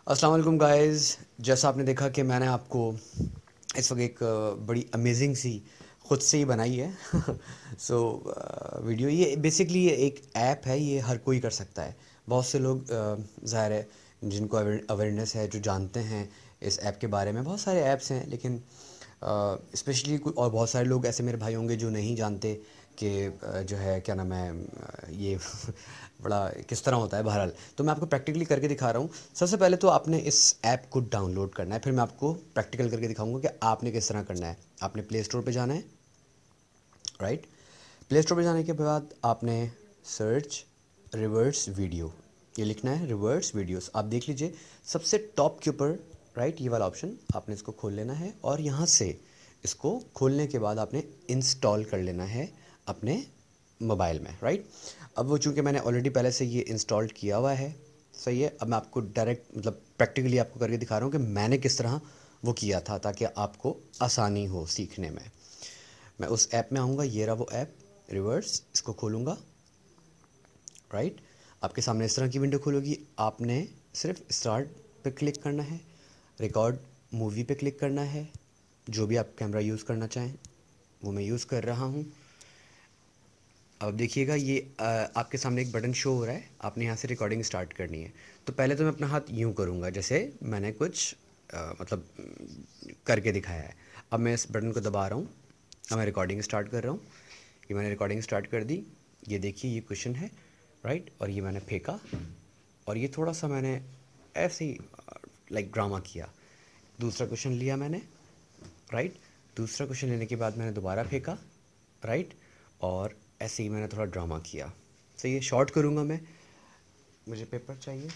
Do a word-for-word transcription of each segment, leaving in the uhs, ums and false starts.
अस्सलाम वालेकुम गाइस। जैसा आपने देखा कि मैंने आपको इस वक्त एक अ, बड़ी अमेजिंग सी खुद से ही बनाई है। सो वीडियो ये बेसिकली ये एक ऐप है, ये हर कोई कर सकता है। बहुत से लोग अ, ज़ाहिर है जिनको अवेयरनेस है, जो जानते हैं इस ऐप के बारे में। बहुत सारे ऐप्स हैं लेकिन स्पेशली और बहुत सारे लोग ऐसे मेरे भाई होंगे जो नहीं जानते कि अ, जो है क्या नाम है अ, ये बड़ा किस तरह होता है। बहरहाल तो मैं आपको प्रैक्टिकली करके दिखा रहा हूँ। सबसे पहले तो आपने इस ऐप को डाउनलोड करना है, फिर मैं आपको प्रैक्टिकल करके दिखाऊंगा कि आपने किस तरह करना है। आपने प्ले स्टोर पे जाना है, राइट। प्ले स्टोर पे जाने के बाद आपने सर्च रिवर्स वीडियो ये लिखना है, रिवर्स वीडियोस। आप देख लीजिए सबसे टॉप के ऊपर, राइट, ये वाला ऑप्शन आपने इसको खोल लेना है और यहाँ से इसको खोलने के बाद आपने इंस्टॉल कर लेना है अपने मोबाइल में, राइट। अब वो चूँकि मैंने ऑलरेडी पहले से ये इंस्टॉल किया हुआ है, सही है। अब मैं आपको डायरेक्ट मतलब प्रैक्टिकली आपको करके दिखा रहा हूँ कि मैंने किस तरह वो किया था, ताकि आपको आसानी हो सीखने में। मैं उस ऐप में आऊँगा, ये रहा वो ऐप रिवर्स, इसको खोलूँगा, राइट। आपके सामने इस तरह की विंडो खोलोगी। आपने सिर्फ स्टार्ट पे क्लिक करना है, रिकॉर्ड मूवी पे क्लिक करना है, जो भी आप कैमरा यूज़ करना चाहें वो मैं यूज़ कर रहा हूँ। अब देखिएगा ये आ, आपके सामने एक बटन शो हो रहा है, आपने यहाँ से रिकॉर्डिंग स्टार्ट करनी है। तो पहले तो मैं अपना हाथ यूँ करूँगा जैसे मैंने कुछ आ, मतलब करके दिखाया है। अब मैं इस बटन को दबा रहा हूँ, अब मैं रिकॉर्डिंग स्टार्ट कर रहा हूँ। ये मैंने रिकॉर्डिंग स्टार्ट कर दी। ये देखिए ये क्वेश्चन है, राइट, और ये मैंने फेंका और ये थोड़ा सा मैंने ऐसे ही लाइक ड्रामा किया। दूसरा क्वेश्चन लिया मैंने, राइट। दूसरा क्वेश्चन लेने के बाद मैंने दोबारा फेंका, राइट, और ऐसे ही मैंने थोड़ा ड्रामा किया। सही है, शॉर्ट करूँगा मैं। मुझे पेपर चाहिए,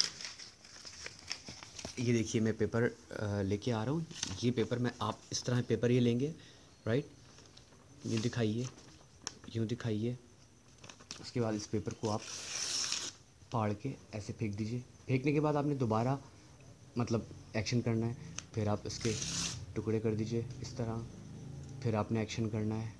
ये देखिए मैं पेपर अ, लेके आ रहा हूँ। ये पेपर मैं आप इस तरह पेपर ये लेंगे, राइट। यूँ दिखाइए, यूँ दिखाइए। उसके बाद इस पेपर को आप फाड़ के ऐसे फेंक दीजिए। फेंकने के बाद आपने दोबारा मतलब एक्शन करना है, फिर आप इसके टुकड़े कर दीजिए इस तरह, फिर आपने एक्शन करना है,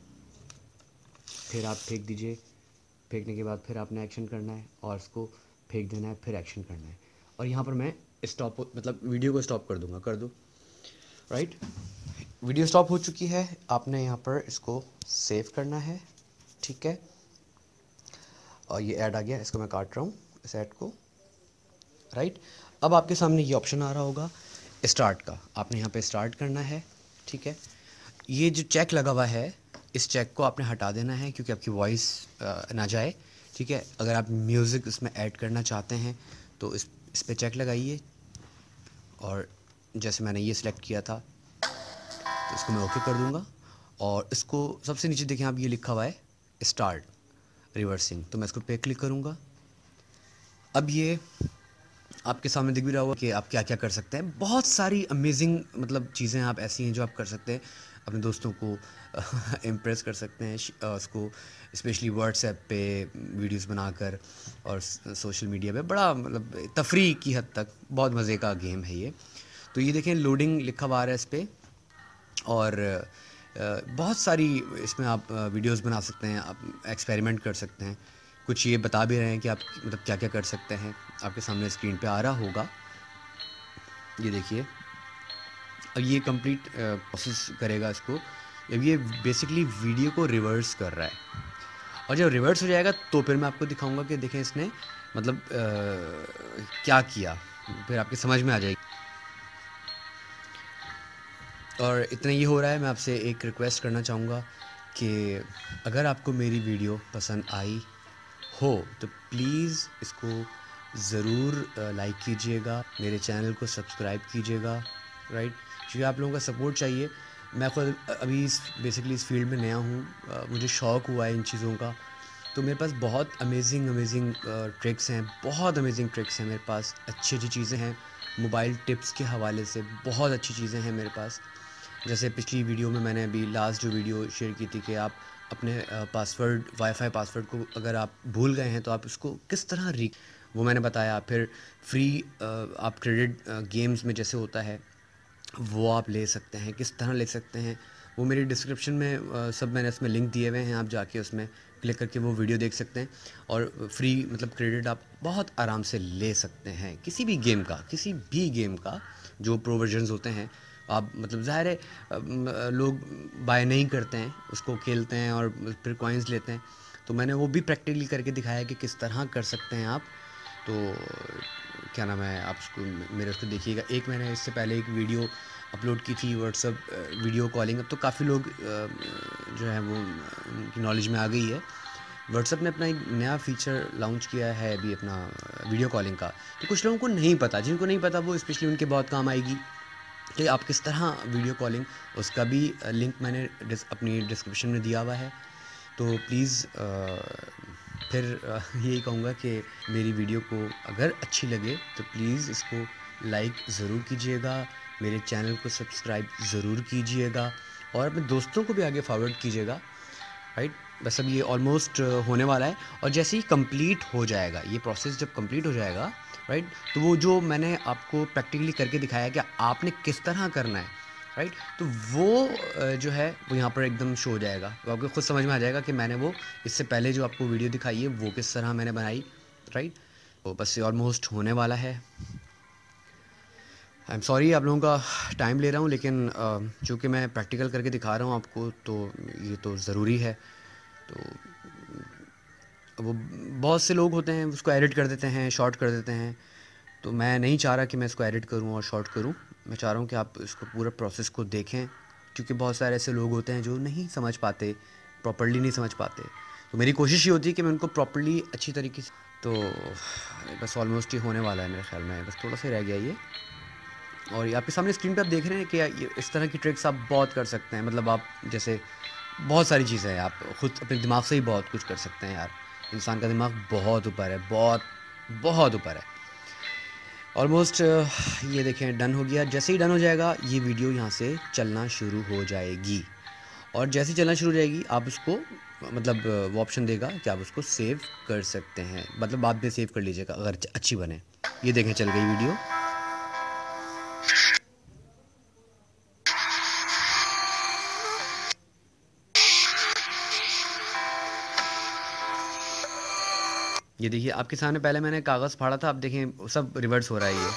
फिर आप फेंक दीजिए। फेंकने के बाद फिर आपने एक्शन करना है और इसको फेंक देना है, फिर एक्शन करना है। और यहाँ पर मैं स्टॉप मतलब वीडियो को स्टॉप कर दूँगा, कर दो, राइट। वीडियो स्टॉप हो चुकी है। आपने यहाँ पर इसको सेव करना है, ठीक है। और ये ऐड आ गया, इसको मैं काट रहा हूँ इस ऐड को, राइट। अब आपके सामने ये ऑप्शन आ रहा होगा स्टार्ट का, आपने यहाँ पे स्टार्ट करना है, ठीक है। ये जो चेक लगा हुआ है, इस चेक को आपने हटा देना है क्योंकि आपकी वॉइस ना जाए, ठीक है। अगर आप म्यूज़िक इसमें ऐड करना चाहते हैं तो इस इस पे चेक लगाइए, और जैसे मैंने ये सिलेक्ट किया था तो इसको मैं ओके कर दूंगा। और इसको सबसे नीचे देखें आप, ये लिखा हुआ है स्टार्ट रिवर्सिंग, तो मैं इसको पे क्लिक करूँगा। अब ये आपके सामने दिख भी रहा होगा कि आप क्या क्या कर सकते हैं। बहुत सारी अमेजिंग मतलब चीज़ें आप ऐसी हैं जो आप कर सकते हैं। अपने दोस्तों को इम्प्रेस कर सकते हैं, श- अ, उसको स्पेशली व्हाट्सएप पे वीडियोस बनाकर, और सोशल मीडिया पे बड़ा मतलब तफरीह की हद तक बहुत मज़े का गेम है ये। तो ये देखें लोडिंग लिखा हुआ आ रहा है इस पर, और अ, बहुत सारी इसमें आप वीडियोस बना सकते हैं, आप एक्सपेरिमेंट कर सकते हैं। कुछ ये बता भी रहे हैं कि आप मतलब क्या क्या कर सकते हैं। आपके सामने स्क्रीन पे आ रहा होगा, ये देखिए। अब ये कंप्लीट प्रोसेस करेगा इसको। अब ये बेसिकली वीडियो को रिवर्स कर रहा है, और जब रिवर्स हो जाएगा तो फिर मैं आपको दिखाऊंगा कि देखें इसने मतलब अ, क्या किया, फिर आपकी समझ में आ जाएगी। और इतना ये हो रहा है, मैं आपसे एक रिक्वेस्ट करना चाहूँगा कि अगर आपको मेरी वीडियो पसंद आई हो तो प्लीज़ इसको ज़रूर लाइक कीजिएगा, मेरे चैनल को सब्सक्राइब कीजिएगा, राइट। क्योंकि आप लोगों का सपोर्ट चाहिए। मैं खुद अभी इस बेसिकली इस फील्ड में नया हूँ, अ, मुझे शौक़ हुआ है इन चीज़ों का। तो मेरे पास बहुत अमेजिंग अमेजिंग ट्रिक्स हैं, बहुत अमेजिंग ट्रिक्स हैं मेरे पास, अच्छी अच्छी चीज़ें हैं। मोबाइल टिप्स के हवाले से बहुत अच्छी चीज़ें हैं मेरे पास। जैसे पिछली वीडियो में मैंने अभी लास्ट जो वीडियो शेयर की थी कि आप अपने पासवर्ड वाईफाई पासवर्ड को अगर आप भूल गए हैं तो आप उसको किस तरह री वो मैंने बताया। फिर फ्री आप क्रेडिट गेम्स में जैसे होता है वो आप ले सकते हैं, किस तरह ले सकते हैं, वो मेरी डिस्क्रिप्शन में अ, सब मैंने इसमें लिंक दिए हुए हैं, आप जाके उसमें क्लिक करके वो वीडियो देख सकते हैं और फ्री मतलब क्रेडिट आप बहुत आराम से ले सकते हैं किसी भी गेम का, किसी भी गेम का जो प्रो वर्जन्स होते हैं। आप मतलब ज़ाहिर है लोग बाय नहीं करते हैं, उसको खेलते हैं और फिर कॉइन्स लेते हैं। तो मैंने वो भी प्रैक्टिकली करके दिखाया कि किस तरह कर सकते हैं आप। तो क्या नाम है, आप उसको मेरे उसको देखिएगा। एक मैंने इससे पहले एक वीडियो अपलोड की थी व्हाट्सअप वीडियो कॉलिंग। अब तो काफ़ी लोग जो है वो उनकी नॉलेज में आ गई है। व्हाट्सअप ने अपना एक नया फीचर लॉन्च किया है अभी अपना वीडियो कॉलिंग का। तो कुछ लोगों को नहीं पता, जिनको नहीं पता वो स्पेशली उनके बहुत काम आएगी कि आप किस तरह वीडियो कॉलिंग, उसका भी लिंक मैंने डिस, अपनी डिस्क्रिप्शन में दिया हुआ है। तो प्लीज़ फिर यही कहूँगा कि मेरी वीडियो को अगर अच्छी लगे तो प्लीज़ इसको लाइक ज़रूर कीजिएगा, मेरे चैनल को सब्सक्राइब ज़रूर कीजिएगा और अपने दोस्तों को भी आगे फॉरवर्ड कीजिएगा, राइट। बस अब ये ऑलमोस्ट होने वाला है और जैसे ही कंप्लीट हो जाएगा ये प्रोसेस, जब कंप्लीट हो जाएगा, राइट, तो वो जो मैंने आपको प्रैक्टिकली करके दिखाया कि आपने किस तरह करना है, राइट, तो वो जो है वो यहाँ पर एकदम शो हो जाएगा। तो आपको खुद समझ में आ जाएगा कि मैंने वो इससे पहले जो आपको वीडियो दिखाई है वो किस तरह मैंने बनाई, राइट। तो बस ये ऑलमोस्ट होने वाला है। आई एम सॉरी आप लोगों का टाइम ले रहा हूँ, लेकिन चूँकि मैं प्रैक्टिकल करके दिखा रहा हूँ आपको तो ये तो ज़रूरी है। तो वो बहुत से लोग होते हैं उसको एडिट कर देते हैं, शॉर्ट कर देते हैं। तो मैं नहीं चाह रहा कि मैं इसको एडिट करूं और शॉर्ट करूं। मैं चाह रहा हूं कि आप इसको पूरा प्रोसेस को देखें, क्योंकि बहुत सारे ऐसे लोग होते हैं जो नहीं समझ पाते, प्रॉपर्ली नहीं समझ पाते। तो मेरी कोशिश ये होती है कि मैं उनको प्रॉपर्ली अच्छी तरीके से। तो बस ऑलमोस्ट ये होने वाला है मेरे ख्याल में, बस थोड़ा सा रह गया ये। और ये आपके सामने स्क्रीन पर आप देख रहे हैं कि ये इस तरह की ट्रिक्स आप बहुत कर सकते हैं। मतलब आप जैसे बहुत सारी चीज़ें हैं, आप ख़ुद अपने दिमाग से ही बहुत कुछ कर सकते हैं यार। इंसान का दिमाग बहुत ऊपर है, बहुत बहुत ऊपर है। ऑलमोस्ट ये देखें डन हो गया। जैसे ही डन हो जाएगा ये वीडियो यहाँ से चलना शुरू हो जाएगी और जैसे ही चलना शुरू हो जाएगी आप उसको मतलब वो ऑप्शन देगा कि आप उसको सेव कर सकते हैं। मतलब बाद में सेव कर लीजिएगा अगर अच्छी बने। ये देखें चल गई वीडियो। ये देखिए आपके सामने पहले मैंने कागज़ फाड़ा था, अब देखें सब रिवर्स हो रहा है। ये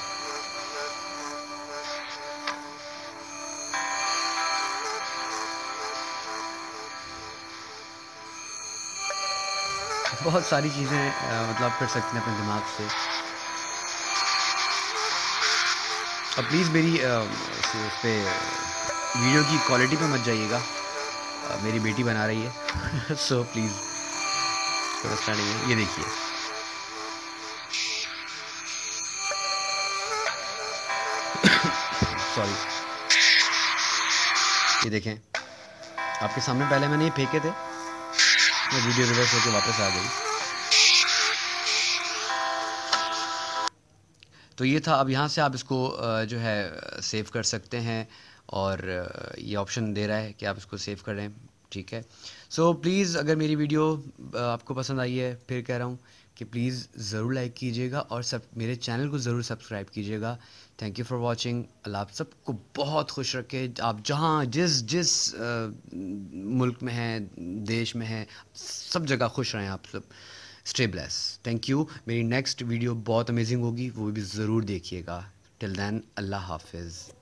बहुत सारी चीज़ें मतलब आप कर सकते हैं अपने दिमाग से। अब प्लीज़ मेरी उस पे वीडियो की क्वालिटी पे मत जाइएगा, मेरी बेटी बना रही है सो प्लीज़ थोड़ा स्टार्टिंग है। ये देखिए सॉरी, ये देखें आपके सामने पहले मैंने ये फेंके थे, ये वीडियो रिवर्स होकर वापस आ गई। तो ये था। अब यहाँ से आप इसको जो है सेव कर सकते हैं और ये ऑप्शन दे रहा है कि आप इसको सेव करें, ठीक है। सो प्लीज़ अगर मेरी वीडियो आपको पसंद आई है, फिर कह रहा हूँ कि प्लीज़ ज़रूर लाइक कीजिएगा और सब मेरे चैनल को ज़रूर सब्सक्राइब कीजिएगा। Thank you for watching. अल्लाह आप सबको बहुत खुश रखे। आप जहाँ जिस जिस मुल्क में हैं, देश में हैं, सब जगह खुश रहें आप सब। Stay bless. Thank you. मेरी नेक्स्ट वीडियो बहुत अमेजिंग होगी, वो भी ज़रूर देखिएगा। टिल देन अल्लाह हाफिज़।